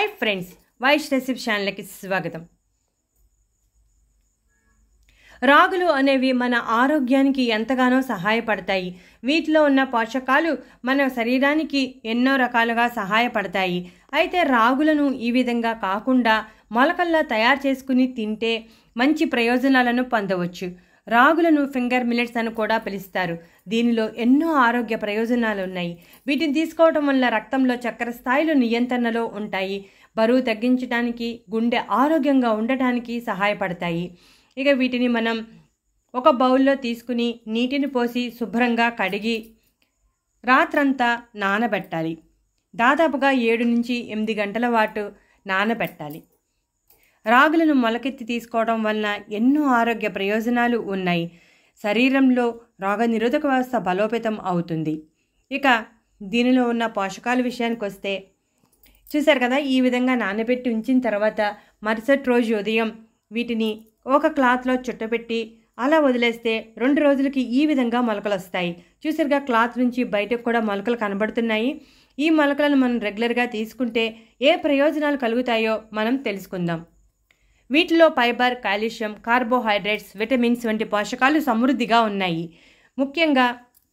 Hi friends, Vaish recipe ఛానల్కి స్వాగతం. రాగులు అనేవి మన ఆరోగ్యానికి ఎంతగానో సహాయపడతాయి. వీటిలో ఉన్న పోషకాలు మన శరీరానికి ఎన్నో రకాలుగా సహాయపడతాయి. అయితే రాగులను ఈ విధంగా కాకుండా మొలకల్లా తయారు చేసుకుని తింటే మంచి ప్రయోజనాలను పొందవచ్చు. రాగులను ఫింగర్ మిల్లెట్స్ అని కూడా పిలుస్తారు. దీనిలో ఎన్నో ఆరోగ్య ప్రయోజనాలు ఉన్నాయి. వీటిని తీసుకోవడం వల్ల రక్తంలో చక్కెర స్థాయిలు నియంత్రణలో ఉంటాయి. బరువు తగ్గించడానికి, గుండె ఆరోగ్యంగా ఉండటానికి సహాయపడతాయి. ఇక వీటిని మనం ఒక బౌల్లో తీసుకుని నీటిని పోసి శుభ్రంగా కడిగి రాత్రంతా నానబెట్టాలి. దాదాపుగా 7 నుంచి 8 గంటల పాటు నానబెట్టాలి. రాగులను మొలకెత్తి తీసుకోవడం వలన ఎన్నో ఆరోగ్య ప్రయోజనాలు ఉన్నాయి. శరీరంలో రోగనిరోధక వ్యవస్థ బలోపేతం అవుతుంది. ఇక దీనిలో ఉన్న పోషకాల విషయానికి వస్తే చూశారు కదా, ఈ విధంగా నానబెట్టి ఉంచిన తర్వాత మరుసటి రోజు ఉదయం వీటిని ఒక క్లాత్లో చుట్టపెట్టి అలా వదిలేస్తే 2 రోజులకి ఈ విధంగా మొలకలు వస్తాయి. చూసారుగా, క్లాత్ నుంచి బయటకు కూడా మొలకలు కనబడుతున్నాయి. ఈ మొలకలను మనం రెగ్యులర్గా తీసుకుంటే ఏ ప్రయోజనాలు కలుగుతాయో మనం తెలుసుకుందాం. వీటిలో ఫైబర్, కాల్షియం, కార్బోహైడ్రేట్స్, విటమిన్స్ వంటి పోషకాలు సమృద్ధిగా ఉన్నాయి. ముఖ్యంగా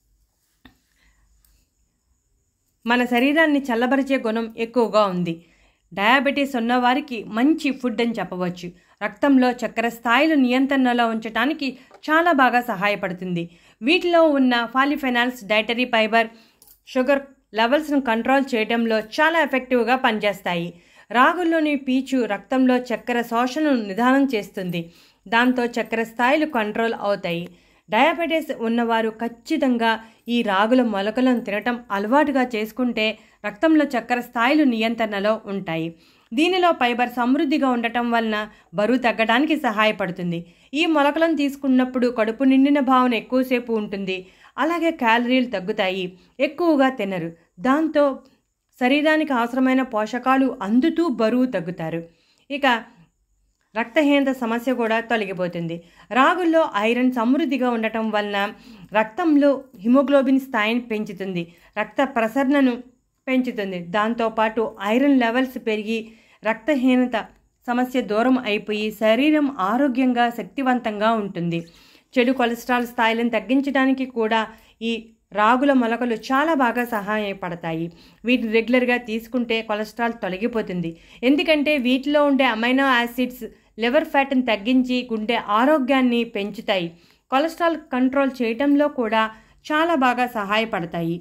మన శరీరాన్ని చల్లబరిచే గుణం ఎక్కువగా ఉంది. డయాబెటీస్ ఉన్నవారికి మంచి ఫుడ్ అని చెప్పవచ్చు. రక్తంలో చక్కెర స్థాయిలు నియంత్రణలో ఉంచడానికి చాలా బాగా సహాయపడుతుంది. వీటిలో ఉన్న పాలిఫెనాల్స్, డైటరీ ఫైబర్, షుగర్ లెవెల్స్ను కంట్రోల్ చేయడంలో చాలా ఎఫెక్టివ్గా పనిచేస్తాయి. రాగుల్లోని పీచు రక్తంలో చక్కెర శోషణను నిదానం చేస్తుంది. దాంతో చక్కెర స్థాయిలు కంట్రోల్ అవుతాయి. డయాబెటీస్ ఉన్నవారు ఖచ్చితంగా ఈ రాగుల మొలకలను తినటం అలవాటుగా చేసుకుంటే రక్తంలో చక్కెర స్థాయిలు నియంత్రణలో ఉంటాయి. దీనిలో ఫైబర్ సమృద్ధిగా ఉండటం వలన బరువు తగ్గడానికి సహాయపడుతుంది. ఈ మొలకలను తీసుకున్నప్పుడు కడుపు నిండిన భావన ఎక్కువసేపు ఉంటుంది. అలాగే క్యాలరీలు తగ్గుతాయి. ఎక్కువగా తినరు. దాంతో శరీరానికి అవసరమైన పోషకాలు అందుతూ బరువు తగ్గుతారు. ఇక రక్తహీనత సమస్య కూడా తొలగిపోతుంది. రాగుల్లో ఐరన్ సమృద్ధిగా ఉండటం వలన రక్తంలో హిమోగ్లోబిన్ స్థాయిని పెంచుతుంది. రక్త ప్రసరణను పెంచుతుంది. దాంతోపాటు ఐరన్ లెవెల్స్ పెరిగి రక్తహీనత సమస్య దూరం అయిపోయి శరీరం ఆరోగ్యంగా, శక్తివంతంగా ఉంటుంది. చెడు కొలెస్ట్రాల్ స్థాయిలను తగ్గించడానికి కూడా ఈ రాగుల మొలకలు చాలా బాగా సహాయపడతాయి. వీటిని రెగ్యులర్గా తీసుకుంటే కొలెస్ట్రాల్ తొలగిపోతుంది. ఎందుకంటే వీటిలో ఉండే అమైనో యాసిడ్స్ లివర్ ఫ్యాట్ని తగ్గించి గుండె ఆరోగ్యాన్ని పెంచుతాయి. కొలెస్ట్రాల్ కంట్రోల్ చేయటంలో కూడా చాలా బాగా సహాయపడతాయి.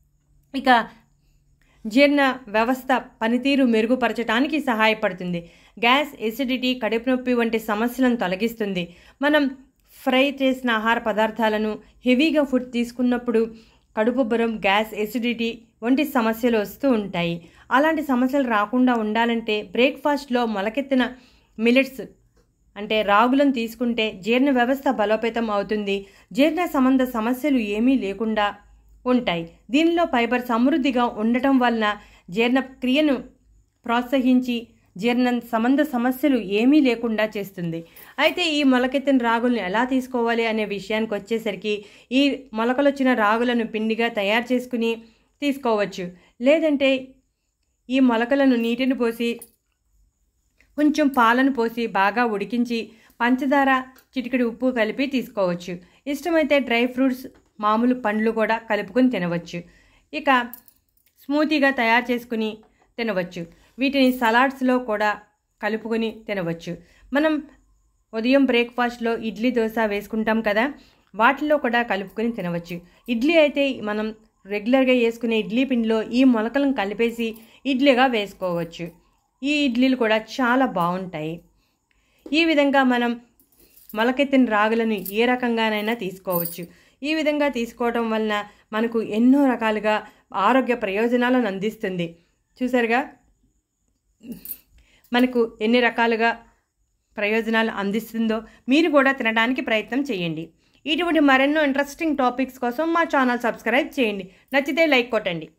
ఇక జీర్ణ వ్యవస్థ పనితీరు మెరుగుపరచడానికి సహాయపడుతుంది. గ్యాస్, ఎసిడిటీ, కడుపు నొప్పి వంటి సమస్యలను తొలగిస్తుంది. మనం ఫ్రై చేసిన ఆహార పదార్థాలను, హెవీగా ఫుడ్ తీసుకున్నప్పుడు కడుపుబ్బరం, గ్యాస్, ఎసిడిటీ వంటి సమస్యలు వస్తూ ఉంటాయి. అలాంటి సమస్యలు రాకుండా ఉండాలంటే బ్రేక్ఫాస్ట్లో మొలకెత్తిన మిల్లెట్స్ అంటే రాగులను తీసుకుంటే జీర్ణ వ్యవస్థ బలోపేతం అవుతుంది. జీర్ణ సంబంధ సమస్యలు ఏమీ లేకుండా ఉంటాయి. దీనిలో ఫైబర్ సమృద్ధిగా ఉండటం వలన జీర్ణక్రియను ప్రోత్సహించి జీర్ణ సంబంధ సమస్యలు ఏమీ లేకుండా చేస్తుంది. అయితే ఈ మొలకెత్తిన రాగులను ఎలా తీసుకోవాలి అనే విషయానికి వచ్చేసరికి ఈ మొలకలు వచ్చిన రాగులను పిండిగా తయారు చేసుకుని తీసుకోవచ్చు. లేదంటే ఈ మొలకలను నీటిని పోసి కొంచెం పాలను పోసి బాగా ఉడికించి పంచదార, చిటికెడు ఉప్పు కలిపి తీసుకోవచ్చు. ఇష్టమైతే డ్రై ఫ్రూట్స్, మామూలు పండ్లు కూడా కలుపుకొని తినవచ్చు. ఇక స్మూతీగా తయారు చేసుకుని తినవచ్చు. వీటిని సలాడ్స్లో కూడా కలుపుకొని తినవచ్చు. మనం ఉదయం బ్రేక్ఫాస్ట్లో ఇడ్లీ, దోశ వేసుకుంటాం కదా, వాటిల్లో కూడా కలుపుకొని తినవచ్చు. ఇడ్లీ అయితే మనం రెగ్యులర్గా వేసుకునే ఇడ్లీ పిండిలో ఈ మొలకలను కలిపేసి ఇడ్లీగా వేసుకోవచ్చు. ఈ ఇడ్లీలు కూడా చాలా బాగుంటాయి. ఈ విధంగా మనం మొలకెత్తిన రాగులను ఏ రకంగానైనా తీసుకోవచ్చు. ఈ విధంగా తీసుకోవడం వలన మనకు ఎన్నో రకాలుగా ఆరోగ్య ప్రయోజనాలను అందిస్తుంది. చూసారుగా, మనకు ఎన్ని రకాలుగా ప్రయోజనాలు అందిస్తుందో మీరు కూడా తినడానికి ప్రయత్నం చేయండి. ఇటువంటి మరెన్నో ఇంట్రెస్టింగ్ టాపిక్స్ కోసం మా ఛానల్ సబ్స్క్రైబ్ చేయండి. నచ్చితే లైక్ కొట్టండి.